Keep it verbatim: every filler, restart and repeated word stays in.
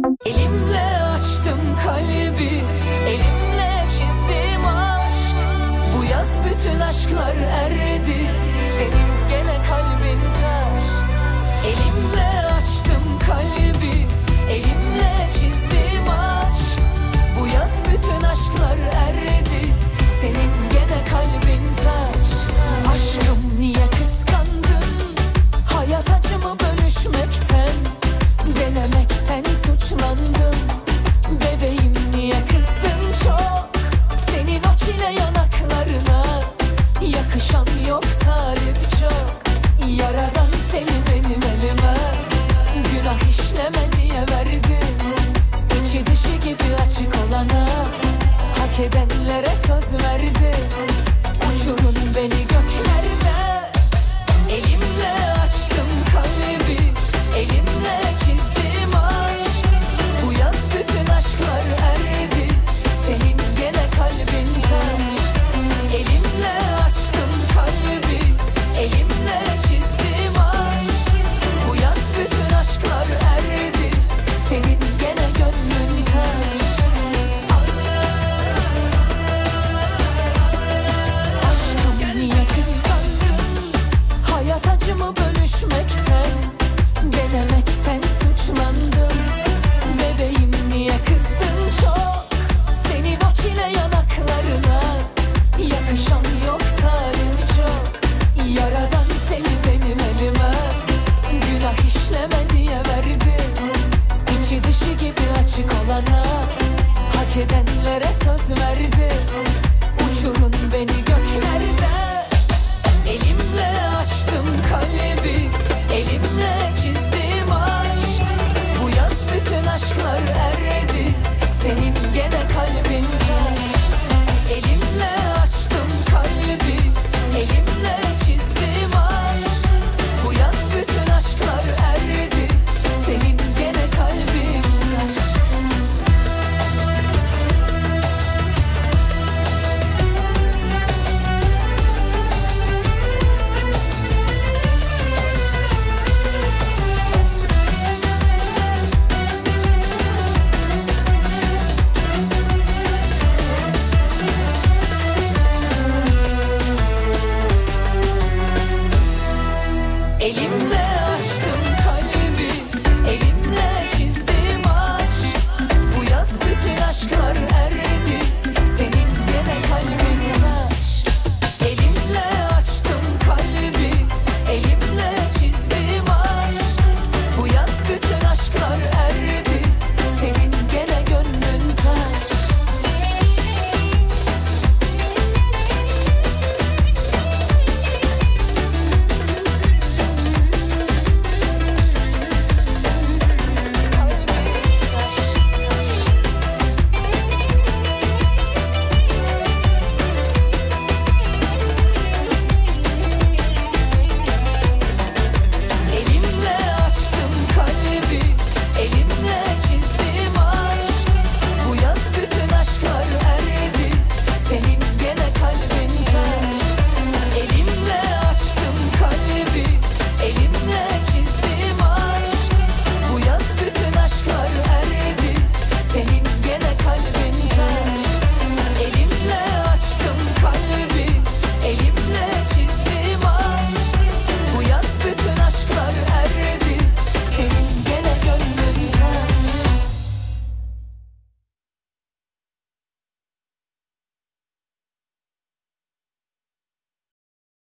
Elimle açtım kalbi, elimle çizdim aşk. Bu yaz bütün aşklar erdi, senin gene kalbin taş. Elimle açtım kalbi, elimle çizdim aşk. Bu yaz bütün aşklar erdi, senin gene kalbin taş. Aşkım niye kıskandın? Hayat acımı bölüşmekten, denemekten suçlandım. Bebeğim niye kızdın çok? Senin o çile yanaklarına yakışan yok, talip çok. Yaradan seni benim elime, günah işleme diye verdim. İçi dışı gibi açık olana, hak edenlere söz verdim. Uçurun beni göklerde. Elimle açtım kalbi, elimle çizdim aşk. Bu yaz bütün aşklar erdi, senin gene kalbin taş. Elimle açtım kalbi, elimle çizdim aşk. Bu yaz bütün aşklar erdi, senin gene gönlün taş. Aşkım niye kıskandın? Hayat acımı bölüşmekten, denemekten suçlandım. Bebeğim niye kızdın çok? Senin o çile yanaklarına yakışan yok, talip çok. Yaradan seni benim elime, günah işleme diye verdim. İçi dışı gibi açık olana, hak edenlere söz verdim. Uçurun beni göklerde. Elimle açtım kalbi,